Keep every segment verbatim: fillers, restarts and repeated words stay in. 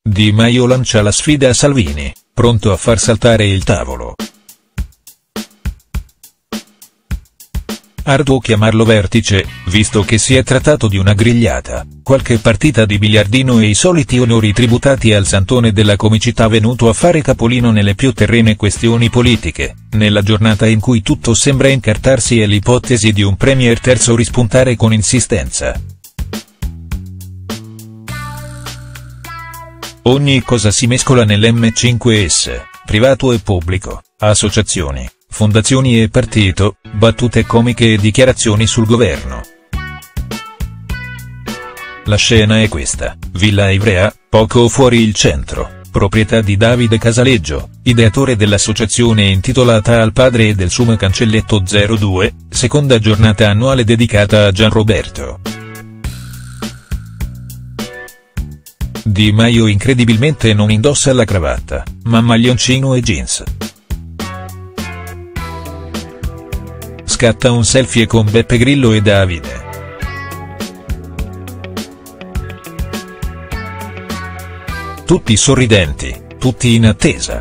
Di Maio lancia la sfida a Salvini, pronto a far saltare il tavolo. Arduo chiamarlo vertice, visto che si è trattato di una grigliata, qualche partita di biliardino e i soliti onori tributati al santone della comicità venuto a fare capolino nelle più terrene questioni politiche, nella giornata in cui tutto sembra incartarsi e l'ipotesi di un premier terzo rispuntare con insistenza. Ogni cosa si mescola nell'emme cinque esse, privato e pubblico, associazioni, fondazioni e partito, battute comiche e dichiarazioni sul governo. La scena è questa: Villa Ivrea, poco fuori il centro, proprietà di Davide Casaleggio, ideatore dell'associazione intitolata Al padre e del suo cancelletto zero due, seconda giornata annuale dedicata a Gianroberto. Di Maio incredibilmente non indossa la cravatta, ma maglioncino e jeans. Scatta un selfie con Beppe Grillo e Davide. Tutti sorridenti, tutti in attesa.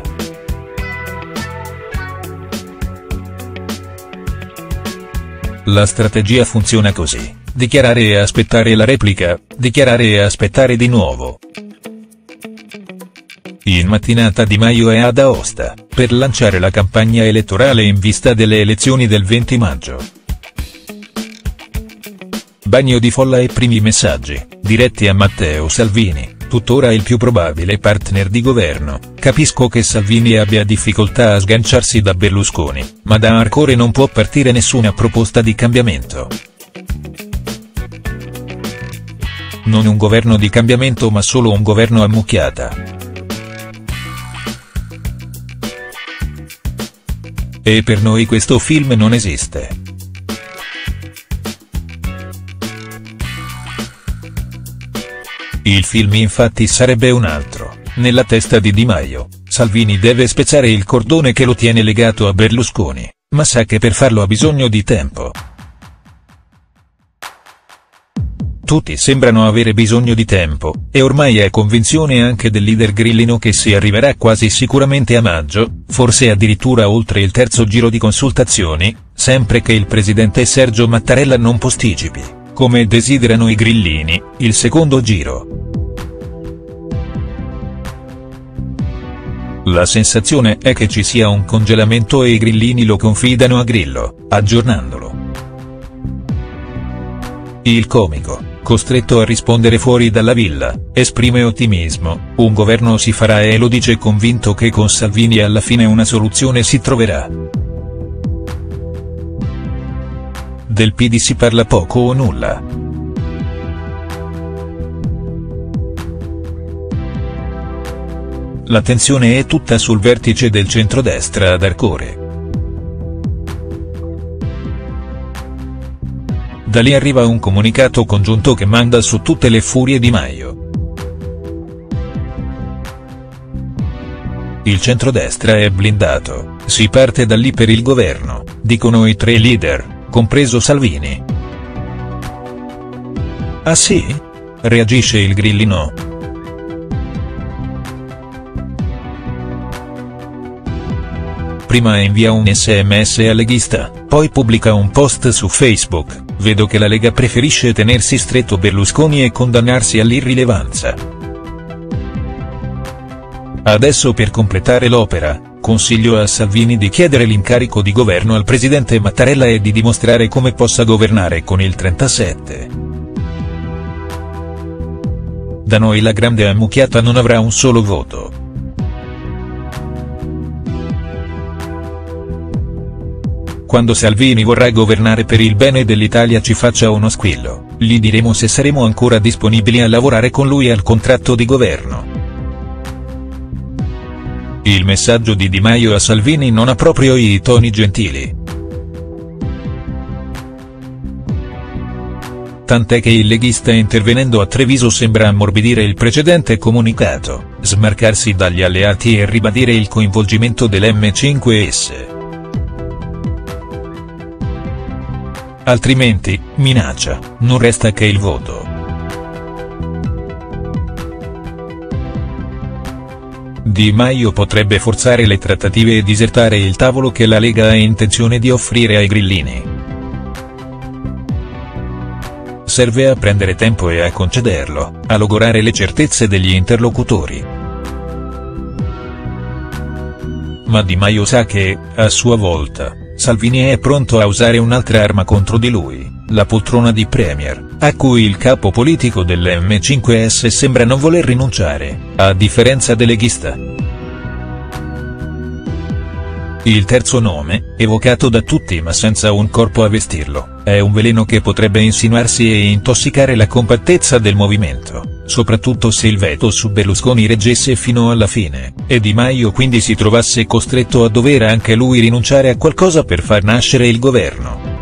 La strategia funziona così: dichiarare e aspettare la replica, dichiarare e aspettare di nuovo. In mattinata Di Maio è ad Aosta, per lanciare la campagna elettorale in vista delle elezioni del venti maggio. Bagno di folla e primi messaggi, diretti a Matteo Salvini, tuttora il più probabile partner di governo. Capisco che Salvini abbia difficoltà a sganciarsi da Berlusconi, ma da Arcore non può partire nessuna proposta di cambiamento. Non un governo di cambiamento ma solo un governo a mucchiata. E per noi questo film non esiste. Il film infatti sarebbe un altro. Nella testa di Di Maio, Salvini deve spezzare il cordone che lo tiene legato a Berlusconi, ma sa che per farlo ha bisogno di tempo. Tutti sembrano avere bisogno di tempo, e ormai è convinzione anche del leader grillino che si arriverà quasi sicuramente a maggio, forse addirittura oltre il terzo giro di consultazioni, sempre che il presidente Sergio Mattarella non posticipi, come desiderano i grillini, il secondo giro. La sensazione è che ci sia un congelamento e i grillini lo confidano a Grillo, aggiornandolo. Il comico, costretto a rispondere fuori dalla villa, esprime ottimismo: un governo si farà e lo dice convinto che con Salvini alla fine una soluzione si troverà. Del P D si parla poco o nulla. L'attenzione è tutta sul vertice del centrodestra ad Arcore. Da lì arriva un comunicato congiunto che manda su tutte le furie Di Maio. Il centrodestra è blindato, si parte da lì per il governo, dicono i tre leader, compreso Salvini. Ah sì? Reagisce il grillino. Prima invia un sms al leghista, poi pubblica un post su Facebook: vedo che la Lega preferisce tenersi stretto Berlusconi e condannarsi all'irrilevanza. Adesso per completare l'opera, consiglio a Salvini di chiedere l'incarico di governo al presidente Mattarella e di dimostrare come possa governare con il trentasette. Da noi la grande ammucchiata non avrà un solo voto. Quando Salvini vorrà governare per il bene dell'Italia ci faccia uno squillo, gli diremo se saremo ancora disponibili a lavorare con lui al contratto di governo. Il messaggio di Di Maio a Salvini non ha proprio i toni gentili. Tant'è che il leghista intervenendo a Treviso sembra ammorbidire il precedente comunicato, smarcarsi dagli alleati e ribadire il coinvolgimento dell'emme cinque esse. Altrimenti, minaccia, non resta che il voto. Di Maio potrebbe forzare le trattative e disertare il tavolo che la Lega ha intenzione di offrire ai grillini. Serve a prendere tempo e a concederlo, a logorare le certezze degli interlocutori. Ma Di Maio sa che, a sua volta, Salvini è pronto a usare un'altra arma contro di lui, la poltrona di premier, a cui il capo politico dell'M cinque S sembra non voler rinunciare, a differenza del leghista. Il terzo nome, evocato da tutti ma senza un corpo a vestirlo, è un veleno che potrebbe insinuarsi e intossicare la compattezza del movimento, soprattutto se il veto su Berlusconi reggesse fino alla fine, e Di Maio quindi si trovasse costretto a dover anche lui rinunciare a qualcosa per far nascere il governo.